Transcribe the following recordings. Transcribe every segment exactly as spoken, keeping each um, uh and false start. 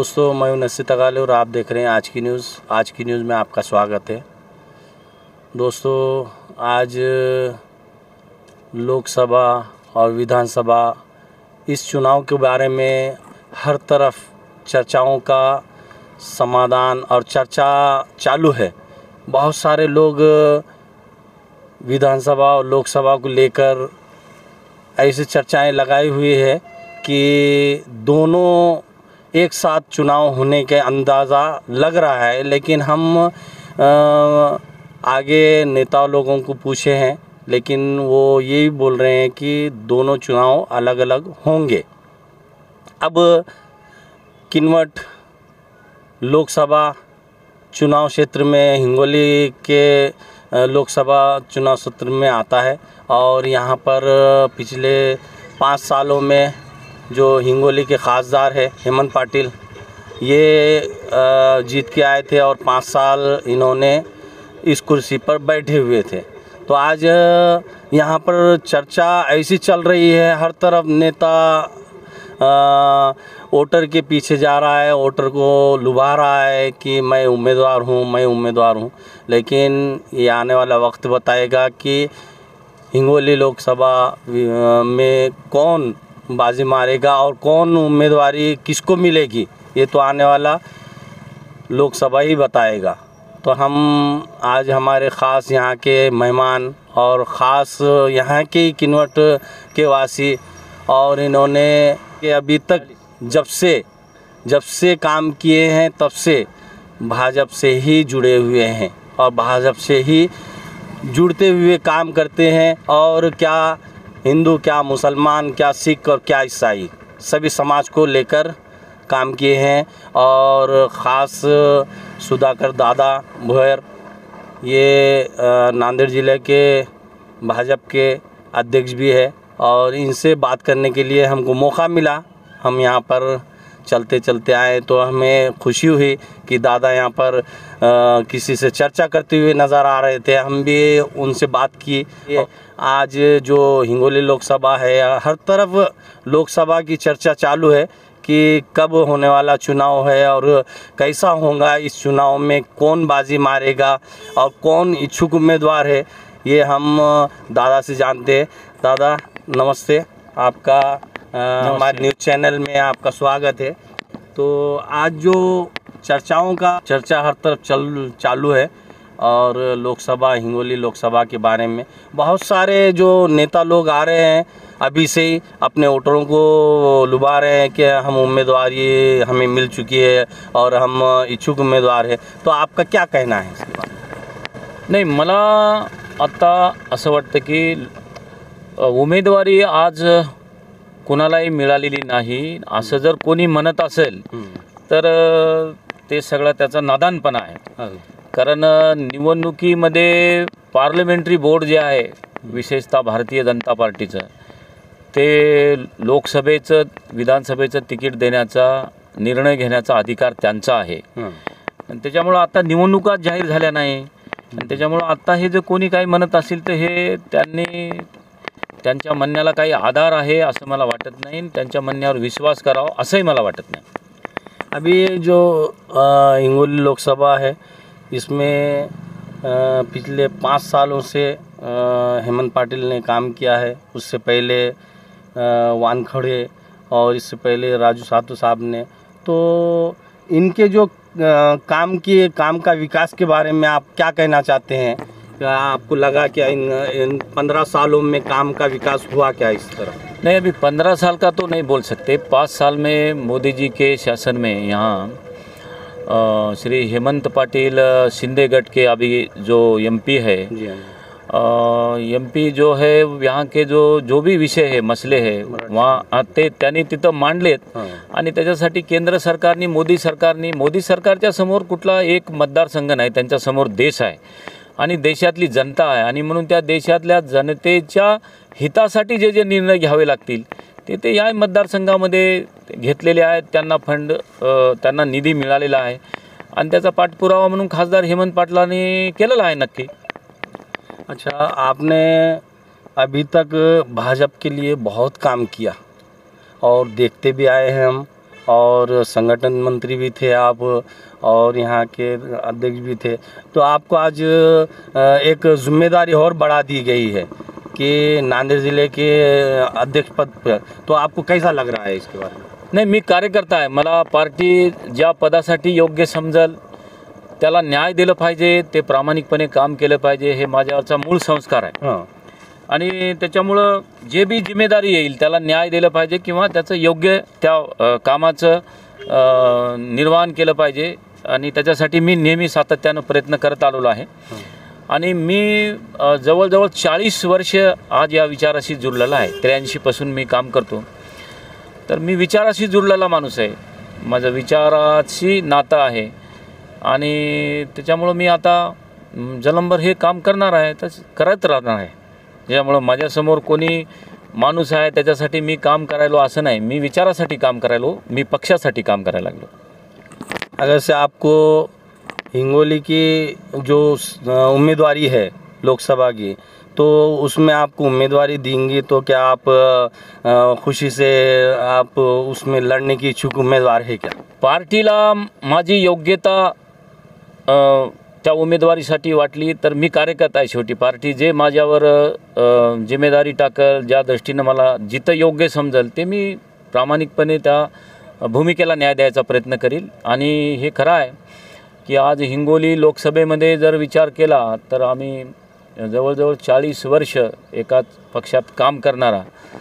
दोस्तों, मैं हूं नसीर तगाले और आप देख रहे हैं आज की न्यूज़। आज की न्यूज़ में आपका स्वागत है। दोस्तों, आज लोकसभा और विधानसभा इस चुनाव के बारे में हर तरफ चर्चाओं का समाधान और चर्चा चालू है। बहुत सारे लोग विधानसभा और लोकसभा को लेकर ऐसी चर्चाएं लगाई हुई है कि दोनों एक साथ चुनाव होने के अंदाज़ा लग रहा है, लेकिन हम आ, आगे नेता लोगों को पूछे हैं, लेकिन वो यही बोल रहे हैं कि दोनों चुनाव अलग अलग होंगे। अब किन्वट लोकसभा चुनाव क्षेत्र में, हिंगोली के लोकसभा चुनाव क्षेत्र में आता है और यहाँ पर पिछले पाँच सालों में जो हिंगोली के खासदार है हेमंत पाटिल, ये जीत के आए थे और पाँच साल इन्होंने इस कुर्सी पर बैठे हुए थे। तो आज यहाँ पर चर्चा ऐसी चल रही है, हर तरफ नेता वोटर के पीछे जा रहा है, वोटर को लुभा रहा है कि मैं उम्मीदवार हूँ मैं उम्मीदवार हूँ लेकिन ये आने वाला वक्त बताएगा कि हिंगोली लोकसभा में कौन बाजी मारेगा और कौन उम्मीदवारी किसको मिलेगी, ये तो आने वाला लोकसभा ही बताएगा। तो हम आज हमारे ख़ास यहाँ के मेहमान और ख़ास यहाँ के किन्वट के वासी, और इन्होंने कि अभी तक जब से जब से काम किए हैं तब से भाजपा से ही जुड़े हुए हैं और भाजपा से ही जुड़ते हुए काम करते हैं। और क्या हिंदू, क्या मुसलमान, क्या सिख और क्या ईसाई, सभी समाज को लेकर काम किए हैं। और ख़ास सुधाकर दादा भोयर, ये नांदेड़ ज़िले के भाजपा के अध्यक्ष भी है और इनसे बात करने के लिए हमको मौका मिला। हम यहाँ पर चलते चलते आए तो हमें खुशी हुई कि दादा यहाँ पर आ, किसी से चर्चा करते हुए नज़र आ रहे थे। हम भी उनसे बात की। आज जो हिंगोली लोकसभा है, हर तरफ लोकसभा की चर्चा चालू है कि कब होने वाला चुनाव है और कैसा होगा, इस चुनाव में कौन बाजी मारेगा और कौन इच्छुक उम्मीदवार है, ये हम दादा से जानते हैं। दादा नमस्ते, आपका हमारे न्यूज़ चैनल में आपका स्वागत है। तो आज जो चर्चाओं का चर्चा हर तरफ चल चालू है और लोकसभा, हिंगोली लोकसभा के बारे में बहुत सारे जो नेता लोग आ रहे हैं, अभी से ही अपने वोटरों को लुभा रहे हैं कि हम उम्मीदवारी हमें मिल चुकी है और हम इच्छुक उम्मीदवार हैं। तो आपका क्या कहना है इसके बारे में? नाही, मला आता असं वाटतं की उमेदवारी आज कोणालाही मिळालेली नाही असं जर कोणी म्हणत असेल तर ते सगळं त्याचा नादानपणा आहे। कारण निवडणुकीमध्ये पार्लमेंटरी बोर्ड जे आहे, विशेषतः भारतीय जनता पार्टीचं, ते लोकसभेचं विधानसभेचं तिकीट देण्याचा निर्णय घेण्याचा अधिकार त्यांचा आहे। आणि त्याच्यामुळे आता निवडणुका जाहीर झाल्या नाही आणि त्याच्यामुळे आता हे जे कोणी काही म्हणत असेल तर हे त्यांनी त्यांच्या म्हणण्याला काही आधार आहे असं मला वाटत नाही, त्यांच्या म्हणण्यावर विश्वास करावा असंही मला वाटत नाही। अभी जो हिंगोली लोकसभा है, इसमें पिछले पाँच सालों से हेमंत पाटिल ने काम किया है। उससे पहले वानखड़े और इससे पहले राजू सातू साहब ने। तो इनके जो काम किए, काम का विकास के बारे में आप क्या कहना चाहते हैं? क्या आपको लगा क्या इन इन पंद्रह सालों में काम का विकास हुआ क्या इस तरह? नहीं, अभी पंद्रह साल का तो नहीं बोल सकते। पाँच साल में मोदी जी के शासन में यहाँ श्री हेमंत पाटिल शिंदे गट के अभी जो एमपी है, एमपी जो है यहाँ के जो जो भी विषय है, मसले है, वहाँ ते त्यांनी तिथं मांडलेत आणि त्याच्यासाठी केंद्र सरकारने, मोदी सरकारने, मोदी सरकारच्या समोर कुठला एक मतदारसंघ नाही, त्यांच्या समोर देश आहे आणि देशातली जनता आहे आणि म्हणून त्या देशातल्या जनतेच्या हितासाठी जे जे निर्णय घ्यावे लागतील ते ते या मतदारसंघामध्ये घेतलेले आहेत। त्यांना फंड, त्यांना निधी मिळालेला आहे आणि त्याचा पाठपुरावा म्हणून खासदार हेमंत पाटलांनी केलेला आहे नक्की। अच्छा, आपने अभी तक भाजपा के लिए बहुत काम किया और देखते भी आए हैं हम, और संगठन मंत्री भी थे आप, और यहाँ के अध्यक्ष भी थे। तो आपको आज एक जिम्मेदारी और बढ़ा दी गई है कि नांदेड़ ज़िले के अध्यक्ष पद पर, तो आपको कैसा लग रहा है इसके बारे में? नाही, मी कार्यकर्ता आहे. मला पार्टी ज्या पदासाठी योग्य समजल त्याला न्याय दिलं पाहिजे, ते प्रामाणिकपणे काम केलं पाहिजे, हे माझ्यावरचा मूळ संस्कार आहे. हां. आणि त्याच्यामुळं जे बी जिम्मेदारी येईल त्याला न्याय दिलं पाहिजे किंवा त्याचं योग्य त्या कामाचं निर्वहन केलं पाहिजे. आणि त्याच्यासाठी मी नेहमी सातत्यानं प्रयत्न करत आलेलो आहे. आणि मी जवळजवळ चाळीस वर्ष आज या विचाराशी जुळलेला आहे. त्र्याऐंशीपासून मी काम करतो. तर मी विचाराशी जुळलेला माणूस आहे. माझं विचाराशी नातं आहे आणि त्याच्यामुळं मी आता जलंबर हे काम करणार आहे, तर करत राहणार आहे. ज्यामुळं माझ्यासमोर कोणी माणूस आहे त्याच्यासाठी मी काम करायलो असं नाही. मी विचारासाठी काम करायलो, मी पक्षासाठी काम करायला लागलो. अगर से आपको हिंगोली की जो उम्मीदवारी है लोकसभा की, तो उसमें आपको उम्मीदवारी देंगी तो क्या आप खुशी से आप उसमें लड़ने की इच्छुक उम्मीदवार है क्या? पार्टीला माझी योग्यता त्या उमेदवारीसाठी वाटली तर मी कार्यकर्ता आहे. शेवटी पार्टी जे माझ्यावर जिम्मेदारी टाकल, ज्या दृष्टीनं मला जिथं योग्य समजेल ते मी प्रामाणिकपणे त्या भूमिकेला न्याय द्यायचा प्रयत्न करील. आणि हे खरं आहे की आज हिंगोली लोकसभेमध्ये जर विचार केला तर आम्ही जवळजवळ चाळीस वर्ष एकाच पक्षात काम करणारा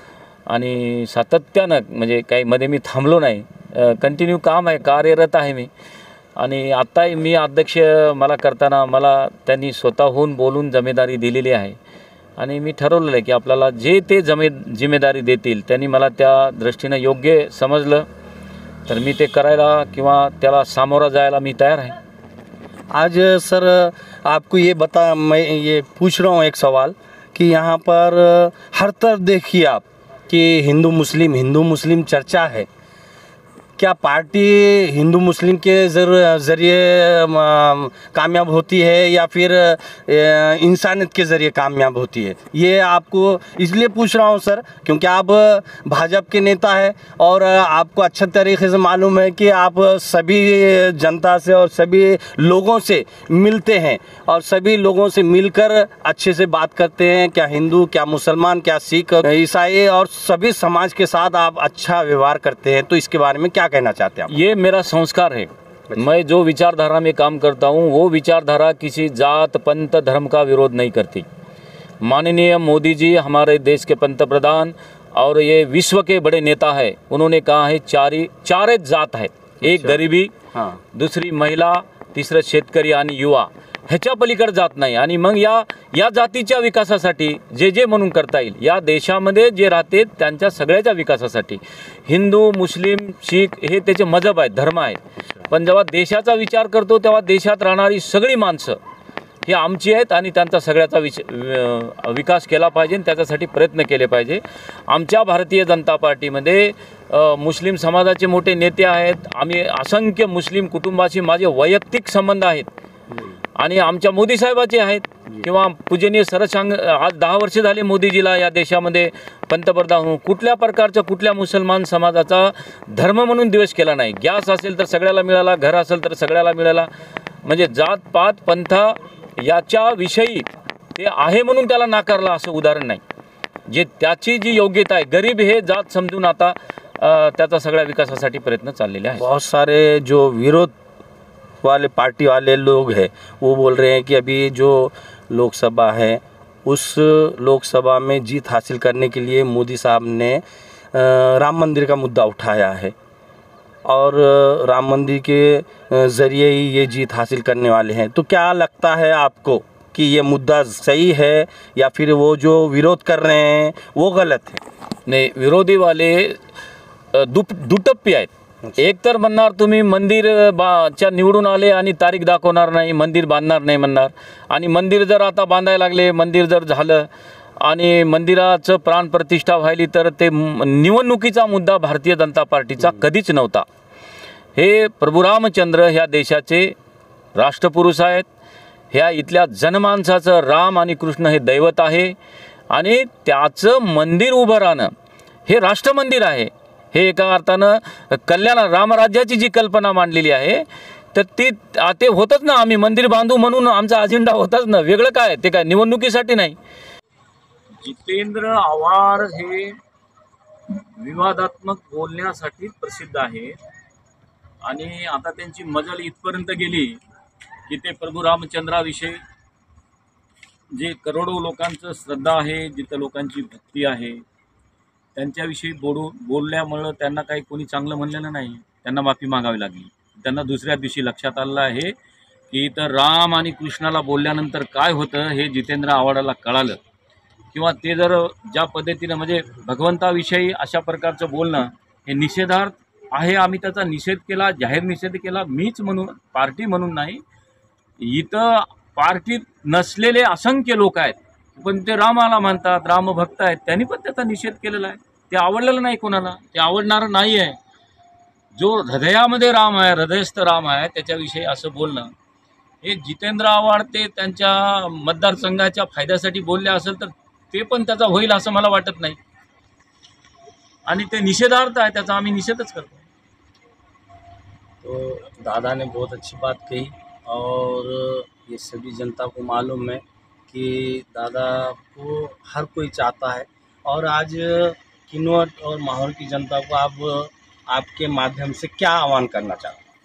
आणि सातत्यानं, म्हणजे काही मध्ये मी थांबलो नाही, कंटिन्यू काम आहे, कार्यरत आहे मी. आणि आत्ताही मी अध्यक्ष मला करताना मला त्यांनी स्वतःहून बोलून जिम्मेदारी दिलेली आहे. आणि मी ठरवलेलं आहे की आपल्याला जे ते जमे जिम्मेदारी देतील त्यांनी मला त्या दृष्टीनं योग्य समजलं तर मी ते करायला किंवा त्याला सामोरा जायला मी तयार आहे. आज सर आपको ये बता, मैं ये पूछ रहा हूँ एक सवाल कि यहाँ पर हर तरफ देखिए आप कि हिंदू मुस्लिम हिंदू मुस्लिम चर्चा है. क्या पार्टी हिंदू मुस्लिम के ज़रिए कामयाब होती है या फिर इंसानियत के ज़रिए कामयाब होती है? ये आपको इसलिए पूछ रहा हूँ सर क्योंकि आप भाजपा के नेता हैं और आपको अच्छा तरीके से मालूम है कि आप सभी जनता से और सभी लोगों से मिलते हैं और सभी लोगों से मिलकर अच्छे से बात करते हैं. क्या हिंदू, क्या मुसलमान, क्या सिख, ईसाई और सभी समाज के साथ आप अच्छा व्यवहार करते हैं. तो इसके बारे में क्या कहना चाहते हैं आप? ये मेरा संस्कार है. मैं जो विचारधारा में काम करता हूँ वो विचारधारा किसी जात पंथ धर्म का विरोध नहीं करती. माननीय मोदी जी हमारे देश के पंतप्रधान और ये विश्व के बड़े नेता है. उन्होंने कहा है चारी चार जात है, एक गरीबी, हाँ, दुसरी महिला, तिसरं शेतकरी आणि युवा. ह्याच्या पलीकडे जात नाही. आणि मग या या जातीच्या विकासासाठी जे जे म्हणून करता येईल, या देशामध्ये जे राहते त्यांच्या सगळ्याच्या विकासासाठी हिंदू, मुस्लिम, शीख हे त्याचे मजहब आहेत, धर्म आहेत. पण जेव्हा देशाचा विचार करतो तेव्हा देशात राहणारी सगळी माणसं ही आमची आहेत आणि त्यांचा सगळ्याचा विच विकास केला पाहिजे, त्याच्यासाठी प्रयत्न केले पाहिजे. आमच्या भारतीय जनता पार्टीमध्ये मुस्लिम समाजाचे मोठे नेते आहेत. आम्ही असंख्य मुस्लिम कुटुंबाशी माझे वैयक्तिक संबंध आहेत आणि आमच्या मोदी साहेबाचे आहेत किंवा पूजनीय सरशांग आज दहा वर्ष झाले मोदीजीला या देशामध्ये पंतप्रधान होऊन कुठल्या प्रकारचा कुठल्या मुसलमान समाजाचा धर्म म्हणून द्वेष केला नाही. गॅस असेल तर सगळ्याला मिळाला, घर असेल तर सगळ्याला मिळाला. म्हणजे जात पात पंथ याच्या विषयी ते आहे म्हणून त्याला नाकारला असं उदाहरण नाही. जे त्याची जी योग्यता आहे, गरीब हे जात समजून आता त्याचा सगळ्या विकासासाठी प्रयत्न चाललेले आहेत. बहुत सारे जो विरोध वाले पार्टी वाले लोग हैं वो बोल रहे हैं कि अभी जो लोकसभा है उस लोकसभा में जीत हासिल करने के लिए मोदी साहब ने राम मंदिर का मुद्दा उठाया है और राम मंदिर के ज़रिए ही ये जीत हासिल करने वाले हैं. तो क्या लगता है आपको कि ये मुद्दा सही है या फिर वो जो विरोध कर रहे हैं वो गलत है? नाही, विरोधी वाले दुप दुटप्पी आहेत. एक तर म्हणणार तुम्ही मंदिर बाच्या निवडून आले आणि तारीख दाखवणार नाही, मंदिर बांधणार नाही म्हणणार. आणि मंदिर जर आता बांधायला लागले, मंदिर जर झालं आणि मंदिराचं प्राणप्रतिष्ठा व्हायली तर ते निवडणुकीचा मुद्दा भारतीय जनता पार्टीचा कधीच नव्हता. हे प्रभू रामचंद्र ह्या देशाचे राष्ट्रपुरुष आहेत. ह्या इथल्या जनमानसाचं राम आणि कृष्ण हे दैवत आहे आणि त्याचं मंदिर उभं राहणं हे राष्ट्रमंदिर आहे. हे एका अर्थानं कल्याण रामराज्याची जी कल्पना मांडलेली आहे तर ती ते होतच ना, आम्ही मंदिर बांधू म्हणून आमचा अजेंडा होताच ना, वेगळं काय ते काय निवडणुकीसाठी नाही. जितेंद्र आव्हाड हे विवादात्मक बोलण्यासाठी प्रसिद्ध आहे आणि आता त्यांची मजल इथपर्यंत गेली की ते प्रभू रामचंद्राविषयी जे करोडो लोकांचं श्रद्धा आहे, जिथं लोकांची भक्ती आहे, त्यांच्याविषयी बोलू बोलल्यामुळं त्यांना काही कोणी चांगलं म्हणलेलं नाही, त्यांना माफी मागावी लागली. त्यांना दुसऱ्या दिवशी लक्षात आलं आहे की तर राम आणि कृष्णाला बोलल्यानंतर काय होतं हे जितेंद्र आव्हाडाला कळालं, किंवा ते जर ज्या पद्धतीनं म्हणजे भगवंताविषयी अशा प्रकारचं बोलणं हे निषेधार्थ आहे. आम्ही त्याचा निषेध केला, जाहीर निषेध केला, मीच म्हणून, पार्टी म्हणून नाही. इथं पार्टीत नसलेले असंख्य लोक आहेत पण ते रामाला म्हणतात, रामभक्त आहेत, त्यांनी पण त्याचा निषेध केलेला आहे. ते आवडलेलं नाही कोणाला, ते आवडणारं नाही आहे. जो हृदयामध्ये राम आहे, हृदयस्थ राम आहे, त्याच्याविषयी असं बोलणं हे जितेंद्र आव्हाड ते त्यांच्या मतदारसंघाच्या फायद्यासाठी बोलले असेल तर ते पण त्याचा होईल असं मला वाटत नाही आणि ते निषेधार्थ आहे, त्याचा आम्ही निषेधच करतो. तो दादा ने बहुत अच्छी बात कही और ये सभी जनता को मालूम है कि दादा को हर कोई चाहता है और आज किन्नौर और माहौर की जनता को आप आपके माध्यम से क्या आह्वान करना चाहते हैं?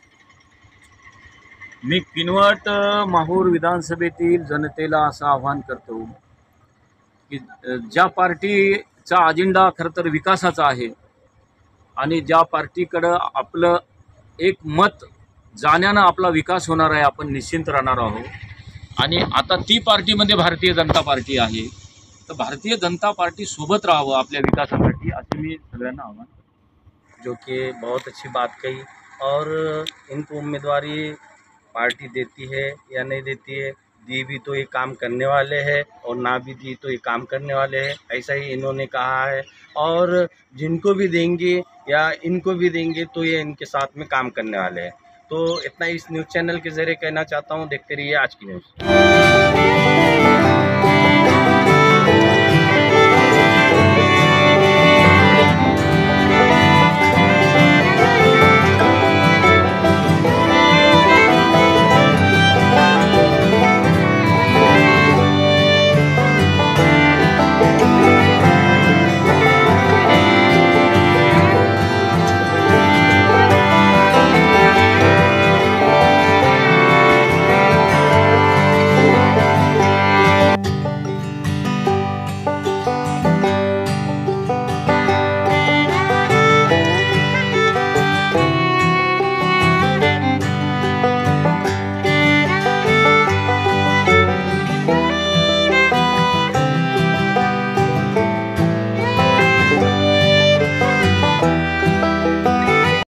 मी किनवट माहूर विधानसभेतील जनतेला असं आव्हान करतो की ज्या पार्टीचा अजेंडा खरं तर विकासाचा आहे आणि ज्या पार्टीकडं आपलं एक मत जाण्यानं आपला विकास होणार आहे, आपण निश्चिंत राहणार आहोत आणि आता ती पार्टीमध्ये भारतीय जनता पार्टी आहे, तर भारतीय जनता पार्टी सोबत राहावं आपल्या विकासासाठी असे मी सगळ्यांना आव्हान. जो कि बहुत अच्छी बात कही और इनको उम्मीदवारी पार्टी देती है या नहीं देती है, दी भी तो ये काम करने वाले हैं और ना भी दी तो ये काम करने वाले हैं, ऐसा ही इन्होंने कहा है. और जिनको भी देंगे या इनको भी देंगे तो ये इनके साथ में काम करने वाले हैं. तो इतना इस न्यूज़ चैनल के ज़रिए कहना चाहता हूँ. देखते रहिए आज की न्यूज़.